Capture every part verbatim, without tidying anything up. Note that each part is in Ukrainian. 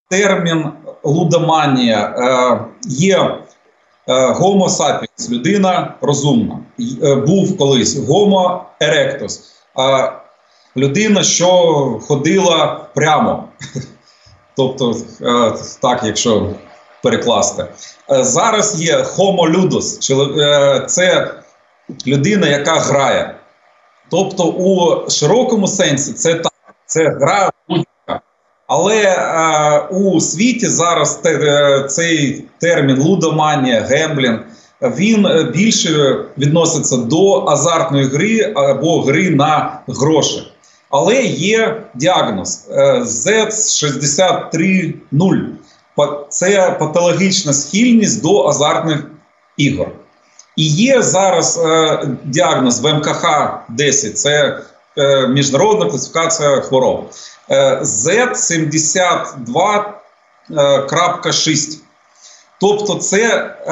термін лудоманія. Е, є е, Homo sapiens, людина розумна. Е, був колись Homo erectus, е, людина, що ходила прямо. Тобто, е, так, якщо перекласти. Е, зараз є Homo ludus, е, це людина, яка грає. Тобто у широкому сенсі це так, це гра будь-яка. Але е, у світі зараз те, е, цей термін лудоманія, гемблінг, він більше відноситься до азартної гри або гри на гроші. Але є діагноз е, зет шістдесят три нуль. Це патологічна схильність до азартних ігор. І є зараз е, діагноз в ем ка ха десять, це е, міжнародна класифікація хвороб. Е, зет сімдесят два крапка шість. Тобто це е,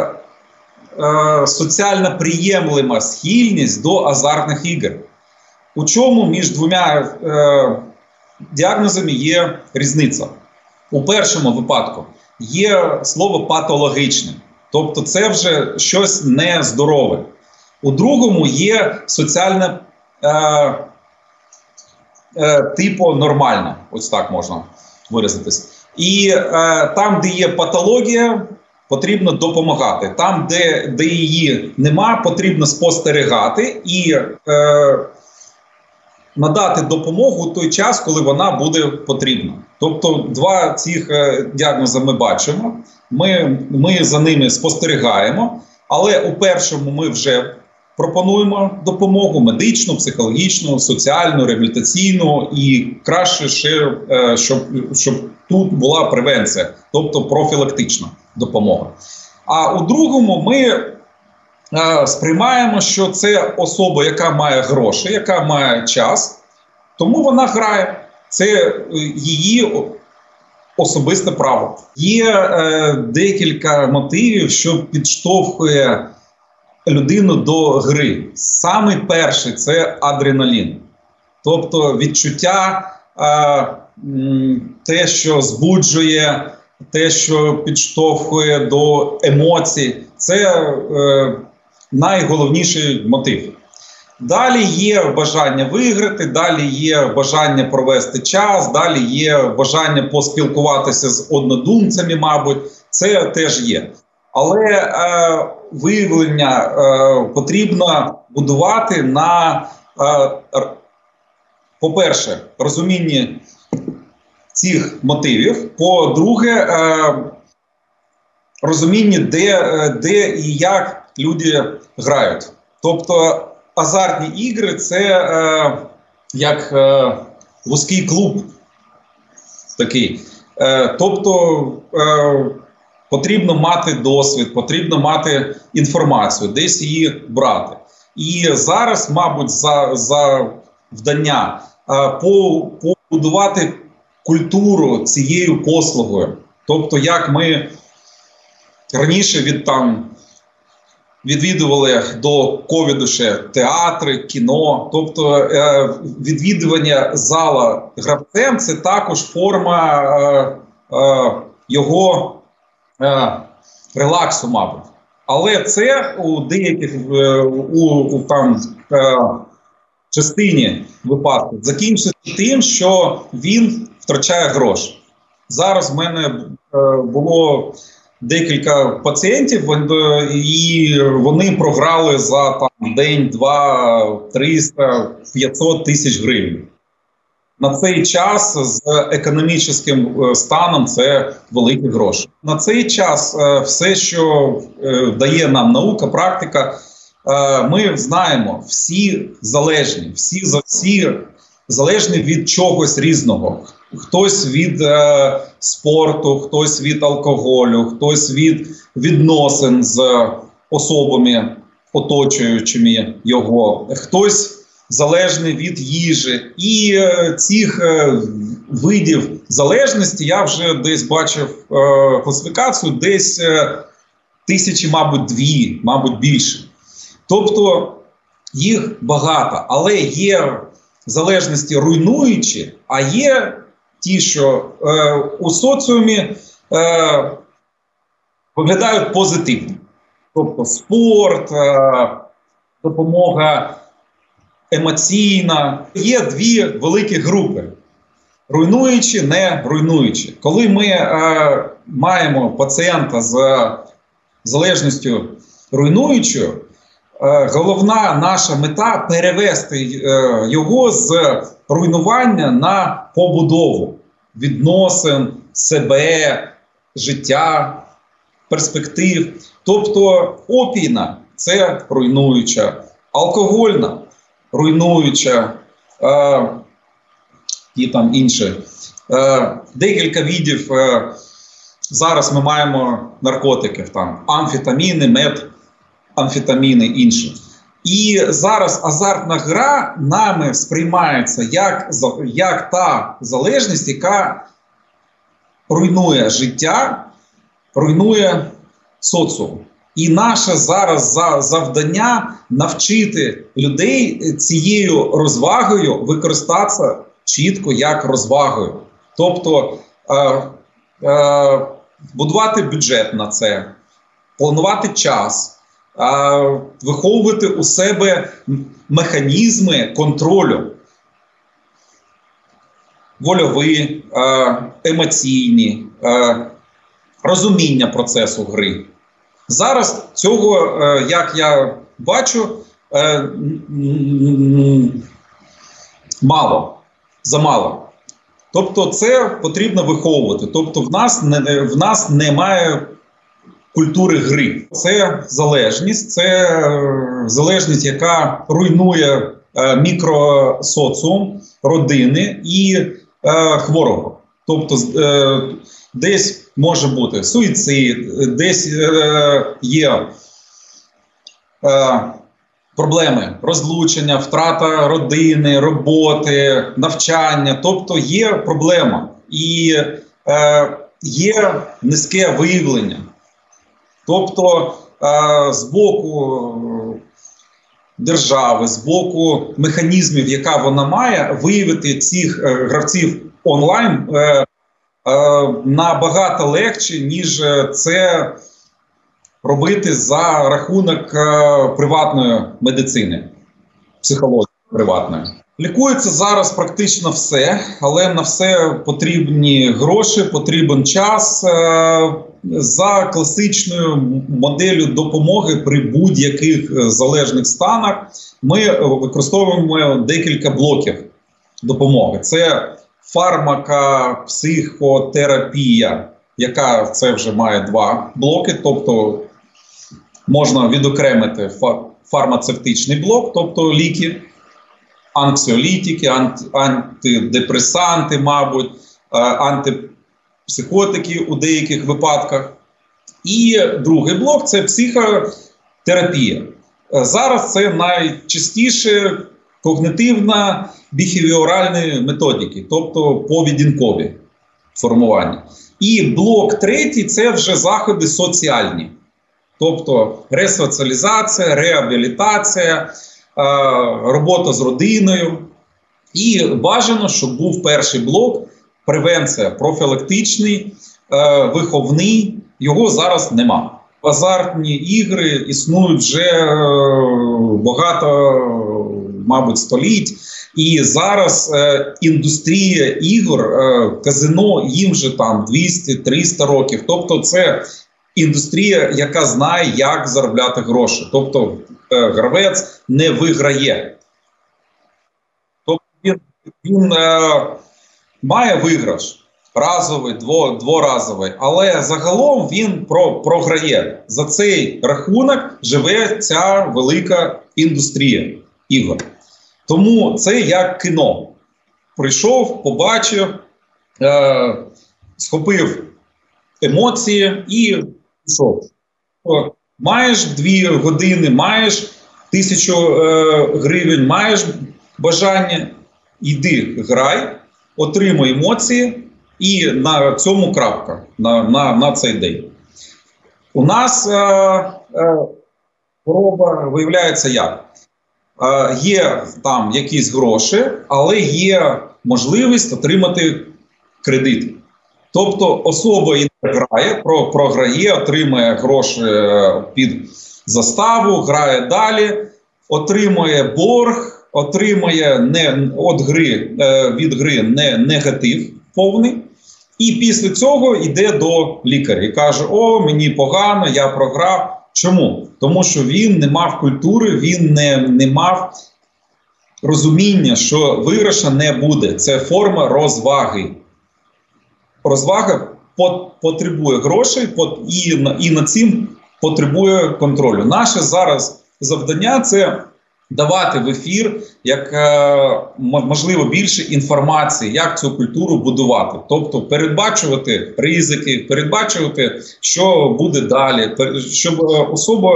е, соціально приємлива схильність до азартних ігор. У чому між двома е, діагнозами є різниця? У першому випадку є слово патологічне. Тобто це вже щось нездорове. У другому є соціальне е, е, типу нормальне. Ось так можна виразитись. І е, там, де є патологія, потрібно допомагати. Там, де, де її нема, потрібно спостерігати і е, надати допомогу в той час, коли вона буде потрібна. Тобто два цих е, діагнози ми бачимо. Ми, ми за ними спостерігаємо, але у першому ми вже пропонуємо допомогу медичну, психологічну, соціальну, реабілітаційну і краще ще, щоб, щоб тут була превенція, тобто профілактична допомога. А у другому ми е, сприймаємо, що це особа, яка має гроші, яка має час, тому вона грає. Це її особисте право. Є е, декілька мотивів, що підштовхує людину до гри. Саме перший – це адреналін. Тобто відчуття, е, те, що збуджує, те, що підштовхує до емоцій – це е, найголовніший мотив. Далі є бажання виграти, далі є бажання провести час, далі є бажання поспілкуватися з однодумцями, мабуть, це теж є. Але е, виявлення е, потрібно будувати на, е, по-перше, розумінні цих мотивів, по-друге, е, розумінні, де, де і як люди грають. Тобто азартні ігри – це е, як е, вузький клуб такий. Е, тобто е, потрібно мати досвід, потрібно мати інформацію, десь її брати. І зараз, мабуть, за, за вдання е, по, побудувати культуру цією послугою. Тобто, як ми раніше від там відвідували до ковіду ще театри, кіно. Тобто е, відвідування зала гравцем – це також форма е, е, його е, релаксу, мабуть. Але це у деяких е, у, у там е, частині випадків закінчиться тим, що він втрачає гроші. Зараз в мене е, було декілька пацієнтів, і вони програли за там, день, два, триста, п'ятсот тисяч гривень. На цей час з економічним станом це великі гроші. На цей час все, що дає нам наука, практика, ми знаємо, всі залежні, всі, всі залежні від чогось різного. Хтось від е, спорту, хтось від алкоголю, хтось від відносин з особами, оточуючими його, хтось залежний від їжі. І е, цих е, видів залежності я вже десь бачив е, класифікацію, десь е, тисячі, мабуть, дві, мабуть, більше. Тобто їх багато, але є залежності руйнуючі, а є ті, що е, у соціумі е, виглядають позитивно. Тобто спорт, е, допомога емоційна. Є дві великі групи – руйнуючі, не руйнуючі. Коли ми е, маємо пацієнта з залежністю руйнуючою, е, головна наша мета – перевести е, його з руйнування на побудову відносин, себе, життя, перспектив. Тобто опійна – це руйнуюча, алкогольна – руйнуюча, е, і там інші. Е, декілька видів. Е, зараз ми маємо наркотиків, там амфетаміни, метамфетаміни, інші. І зараз азартна гра нами сприймається як, як та залежність, яка руйнує життя, руйнує соціум. І наше зараз завдання навчити людей цією розвагою використатися чітко як розвагою. Тобто е, е, будувати бюджет на це, планувати час, е, виховувати у себе механізми контролю, вольові, е, емоційні, е, розуміння процесу гри. Зараз цього, як я бачу, мало, замало. Тобто це потрібно виховувати. Тобто в нас, не, в нас немає культури гри. Це залежність, це залежність, яка руйнує мікросоціум, родини і хворого. Тобто десь може бути суїцид, десь е, є е, проблеми розлучення, втрата родини, роботи, навчання. Тобто є проблема і е, є низьке виявлення. Тобто е, з боку держави, з боку механізмів, яка вона має, виявити цих е, гравців онлайн е, набагато легше, ніж це робити за рахунок приватної медицини, психології приватної. Лікується зараз практично все, але на все потрібні гроші, потрібен час. За класичною моделлю допомоги при будь-яких залежних станах ми використовуємо декілька блоків допомоги. Це фармакопсихотерапія, яка це вже має два блоки, тобто можна відокремити фармацевтичний блок, тобто ліки, анксіолітики, антидепресанти, мабуть, антипсихотики у деяких випадках. І другий блок – це психотерапія. Зараз це найчастіше когнитивно-біхевіоральні методики, тобто поведінкові формування. І блок третій – це вже заходи соціальні, тобто ресоціалізація, реабілітація, робота з родиною. І бажано, щоб був перший блок – превенція, профілактичний, виховний, його зараз нема. Азартні ігри існують вже багато, мабуть, століть. І зараз е, індустрія ігор, е, казино, їм вже там двісті-триста років. Тобто це індустрія, яка знає, як заробляти гроші. Тобто е, гравець не виграє. Тобто він, він е, має виграш. Разовий, дво, дворазовий, але загалом він про, програє. За цей рахунок живе ця велика індустрія ігор. Тому це як кіно. Прийшов, побачив, е, схопив емоції і пішов. Маєш дві години, маєш тисячу е, гривень, маєш бажання, йди, грай, отримуй емоції. І на цьому крапка, на, на, на цей день. У нас е, е, хвороба виявляється як? Е, є там якісь гроші, але є можливість отримати кредит. Тобто особа йде, грає, про, програє, отримує гроші під заставу, грає далі, отримує борг, отримує не, від гри, від гри не, негатив повний. І після цього йде до лікаря і каже: о, мені погано, я програв. Чому? Тому що він не мав культури, він не, не мав розуміння, що виграша не буде. Це форма розваги. Розвага потребує грошей і, і над цим потребує контролю. Наше зараз завдання – це давати в ефір як можливо більше інформації, як цю культуру будувати. Тобто передбачувати ризики, передбачувати, що буде далі, щоб особа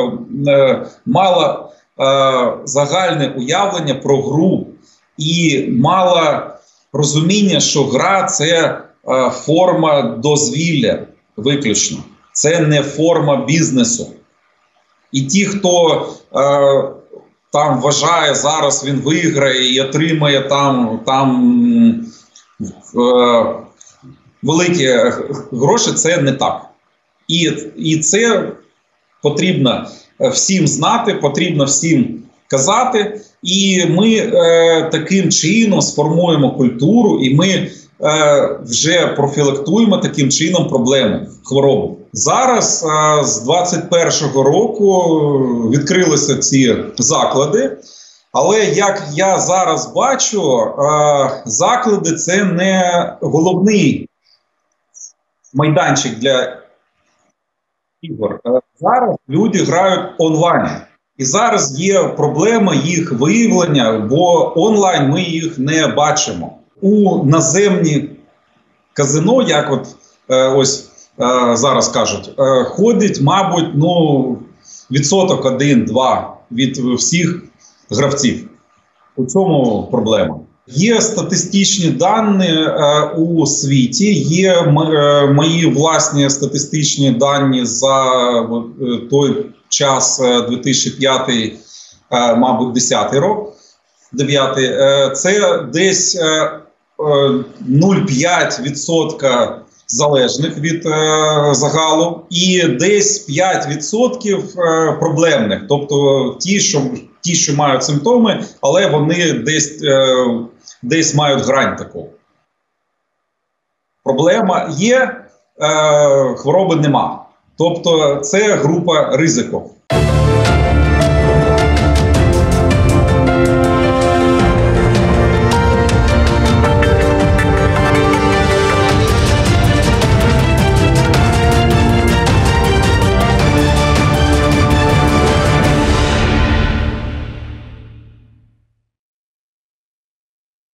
мала загальне уявлення про гру і мала розуміння, що гра – це форма дозвілля виключно. Це не форма бізнесу. І ті, хто е, там вважає, зараз він виграє і отримає там, там е, великі гроші, це не так. І, і це потрібно всім знати, потрібно всім казати. І ми е, таким чином сформуємо культуру, і ми е, вже профілактуємо таким чином проблеми, хворобу. Зараз е, з двадцять першого року відкрилися ці заклади, але як я зараз бачу, е, заклади – це не головний майданчик для ігор. Зараз люди грають онлайн. І зараз є проблема їх виявлення, бо онлайн ми їх не бачимо. У наземні казино, як от е, ось е, зараз кажуть, е, ходить, мабуть, ну, відсоток один-два від всіх гравців. У цьому проблема. Є статистичні дані е, у світі, є м, е, мої власні статистичні дані за е, той час дві тисячі п'ятий, е, мабуть, десятий рік, дев'ятий. Е, це десь е, нуль цілих п'ять десятих відсотка залежних від е, загалу і десь п'ять відсотків е, проблемних, тобто ті, що ті, що мають симптоми, але вони десь, е, десь мають грань таку. Проблема є, е, хвороби нема. Тобто це група ризику.